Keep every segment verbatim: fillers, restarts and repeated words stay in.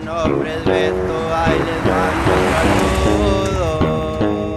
nombre es Beto, ahí les mando un saludo.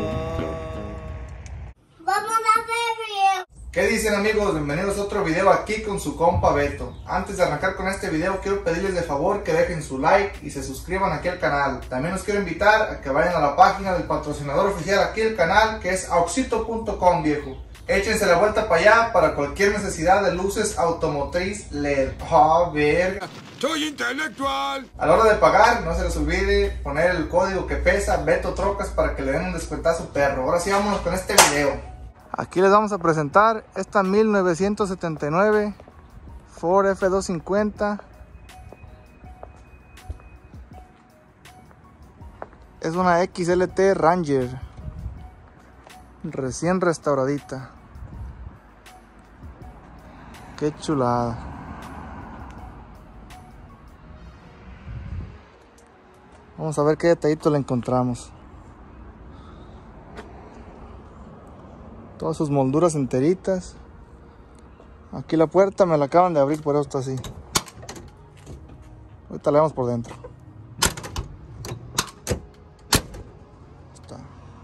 Vamos a ver. ¿Qué dicen, amigos? Bienvenidos a otro video aquí con su compa Beto. Antes de arrancar con este video quiero pedirles de favor que dejen su like y se suscriban aquí al canal. También los quiero invitar a que vayan a la página del patrocinador oficial aquí del canal, que es auxito punto com, viejo. Échense la vuelta para allá para cualquier necesidad de luces automotriz L E D. ¡Ah, verga! ¡Soy intelectual! A la hora de pagar, no se les olvide poner el código que pesa Beto Trocas para que le den un descuentazo perro. Ahora sí, vámonos con este video. Aquí les vamos a presentar esta mil novecientos setenta y nueve Ford F doscientos cincuenta. Es una X L T Ranger, recién restauradita. Qué chulada. Vamos a ver qué detallito le encontramos. Todas sus molduras enteritas. Aquí la puerta me la acaban de abrir, por eso está así. Ahorita le vamos por dentro. Está.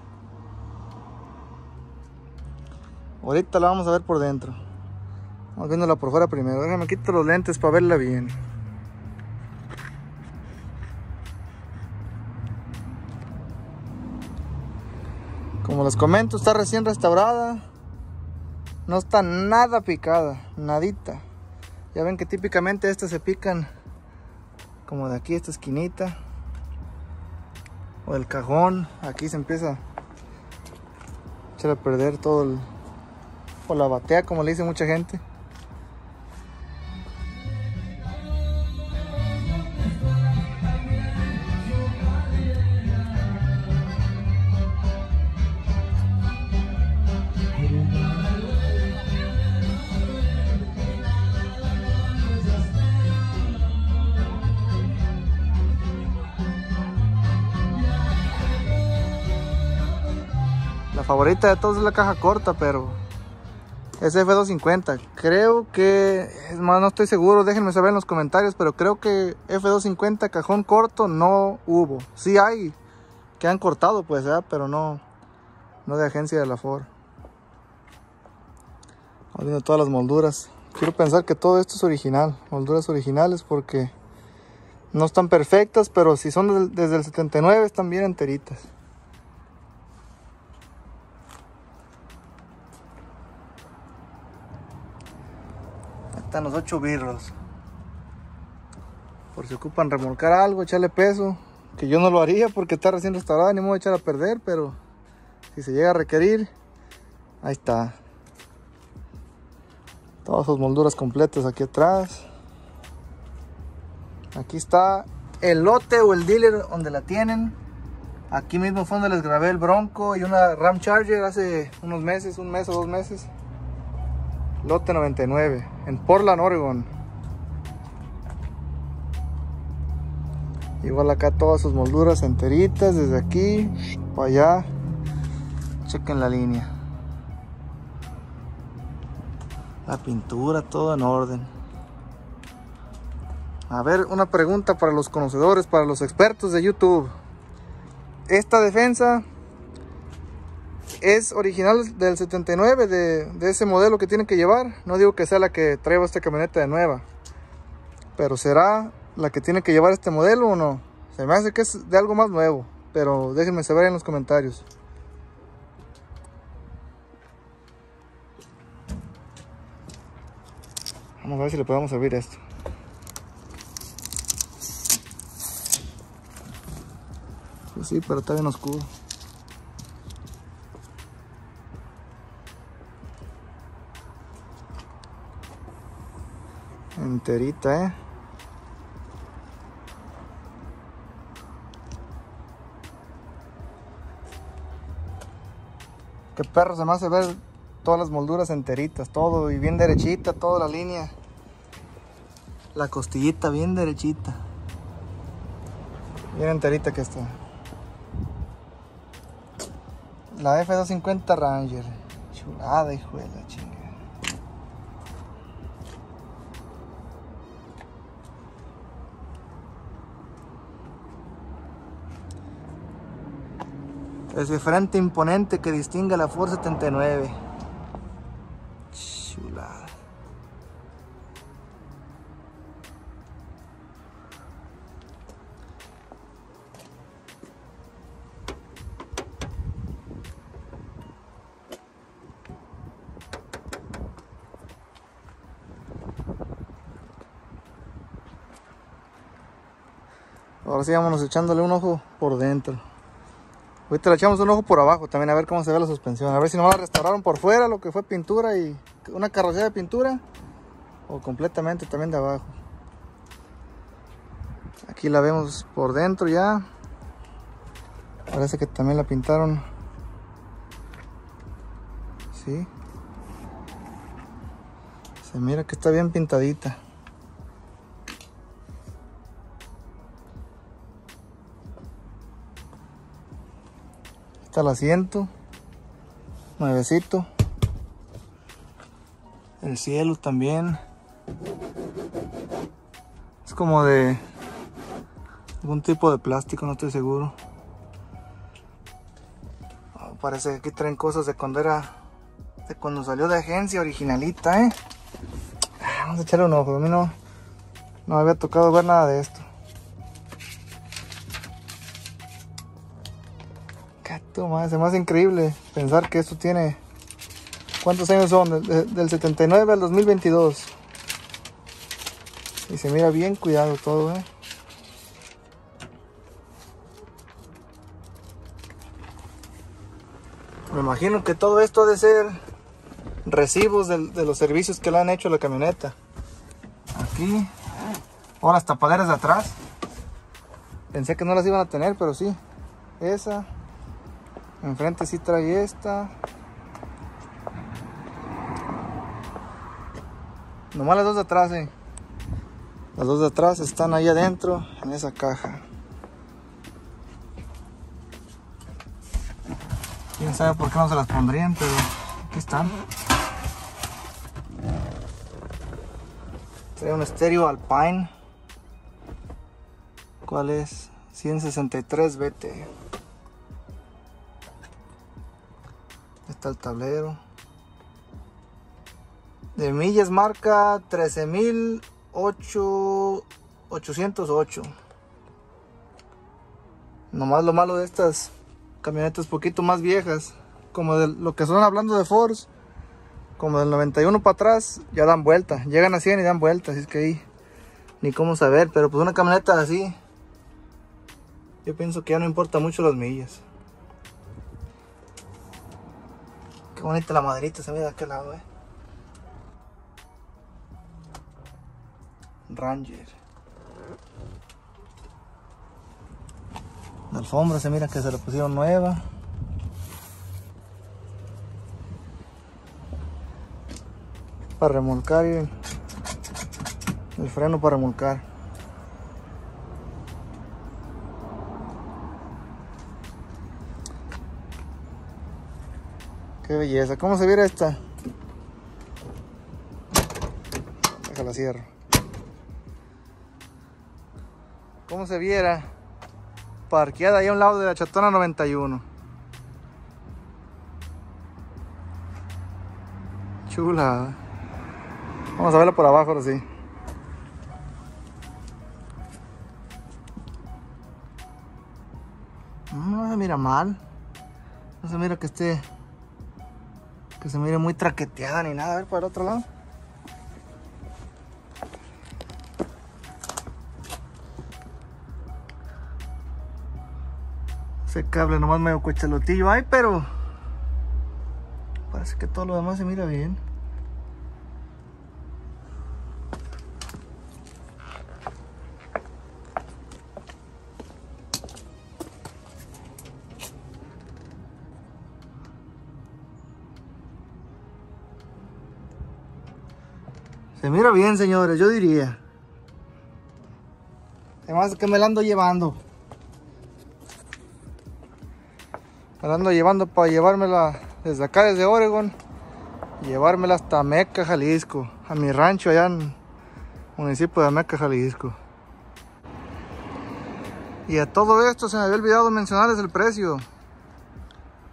Ahorita la vamos a ver por dentro. Vamos viéndola por fuera primero. Déjame quitar los lentes para verla bien. Como les comento, está recién restaurada. No está nada picada, nadita. Ya ven que típicamente estas se pican como de aquí, esta esquinita, o el cajón. Aquí se empieza a echar a perder todo el, o la batea, como le dice mucha gente. La favorita de todos es la caja corta, pero es F doscientos cincuenta. Creo que, es más, no estoy seguro, déjenme saber en los comentarios, pero creo que F doscientos cincuenta cajón corto no hubo. Sí hay que han cortado, pues, ¿eh? Pero no, no de agencia de la Ford. Viendo todas las molduras. Quiero pensar que todo esto es original, molduras originales, porque no están perfectas, pero si son desde el setenta y nueve están bien enteritas. Están los ocho birros. Por si ocupan remolcar algo, echarle peso. Que yo no lo haría porque está recién restaurada, ni me voy a echar a perder, pero si se llega a requerir, ahí está. Todas sus molduras completas aquí atrás. Aquí está el lote o el dealer donde la tienen. Aquí mismo fue donde les grabé el Bronco y una Ram Charger hace unos meses, un mes o dos meses. Lote noventa y nueve, en Portland, Oregon. Igual acá todas sus molduras enteritas, desde aquí para allá. Chequen la línea. La pintura, todo en orden. A ver, una pregunta para los conocedores, para los expertos de YouTube. Esta defensa es original del setenta y nueve, de, de ese modelo que tienen que llevar. No digo que sea la que traiga esta camioneta de nueva, pero ¿será la que tiene que llevar este modelo o no? Se me hace que es de algo más nuevo, pero déjenme saber en los comentarios. Vamos a ver si le podemos abrir esto. Pues sí, pero está bien oscuro. Enterita, eh. Qué perro se me hace ver todas las molduras enteritas, todo y bien derechita, toda la línea. La costillita bien derechita. Bien enterita que está. La F doscientos cincuenta Ranger. Chulada, hijo de la chingada. Ese frente imponente que distingue a la Ford setenta y nueve. Chulada. Ahora sí, vámonos echándole un ojo por dentro. Ahorita le echamos un ojo por abajo también, a ver cómo se ve la suspensión. A ver si nomás la restauraron por fuera, lo que fue pintura y una carrocería de pintura. O completamente también de abajo. Aquí la vemos por dentro ya. Parece que también la pintaron. Sí. Se mira que está bien pintadita. Está el asiento, nuevecito. El cielo también. Es como de algún tipo de plástico, no estoy seguro. Oh, parece que aquí traen cosas de cuando era, de cuando salió de agencia originalita, ¿eh? Vamos a echarle un ojo. A mí no, no me había tocado ver nada de esto. Se me hace increíble pensar que esto tiene... ¿Cuántos años son? Del, del setenta y nueve al dos mil veintidós. Y se mira bien cuidado todo, ¿eh? Me imagino que todo esto ha de ser recibos de, de los servicios que le han hecho a la camioneta. Aquí. Ahora las tapaderas de atrás. Pensé que no las iban a tener, pero sí. Esa. Enfrente sí trae esta. Nomás las dos de atrás, eh. Las dos de atrás están ahí adentro, en esa caja. Quién sabe por qué no se las pondrían, pero aquí están. Trae un estéreo Alpine. ¿Cuál es? ciento sesenta y tres B T. Está el tablero. De millas marca trece mil ochocientos ocho. Nomás lo malo de estas camionetas poquito más viejas, como de lo que son hablando de Ford, como del noventa y uno para atrás, ya dan vuelta. Llegan a cien y dan vuelta, así es que ahí ni cómo saber. Pero pues una camioneta así, yo pienso que ya no importa mucho las millas. Qué bonita la maderita se ve de aquel lado, eh. Ranger. La alfombra se mira que se la pusieron nueva. Para remolcar y el freno para remolcar. Qué belleza. ¿Cómo se viera esta? Déjala cierro. ¿Cómo se viera parqueada ahí a un lado de la Chatona noventa y uno? Chula. Vamos a verla por abajo ahora sí. No se mira mal. No se mira que esté, que se mire muy traqueteada ni nada. A ver por el otro lado. Ese cable nomás medio cuechalotillo hay, pero parece que todo lo demás se mira bien. Se mira bien, señores, yo diría. Además que me la ando llevando. Me la ando llevando para llevármela desde acá, desde Oregon. Llevármela hasta Meca, Jalisco. A mi rancho allá en el municipio de Meca, Jalisco. Y a todo esto se me había olvidado mencionarles el precio.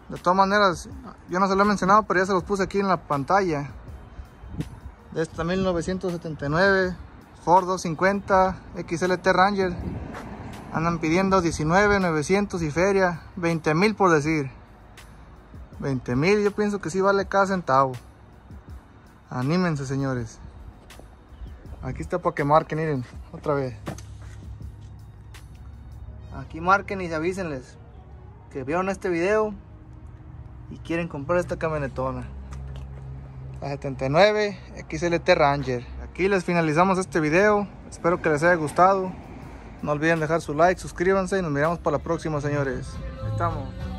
De todas maneras, yo no se lo he mencionado, pero ya se los puse aquí en la pantalla. De esta mil novecientos setenta y nueve Ford doscientos cincuenta X L T Ranger. Andan pidiendo diecinueve mil novecientos y feria, veinte mil por decir. veinte mil, yo pienso que sí vale cada centavo. Anímense, señores. Aquí está para que marquen, miren, otra vez. Aquí marquen y avísenles que vieron este video y quieren comprar esta camionetona, la setenta y nueve X L T Ranger. Aquí les finalizamos este video. Espero que les haya gustado. No olviden dejar su like, suscríbanse y nos miramos para la próxima, señores. Ahí estamos.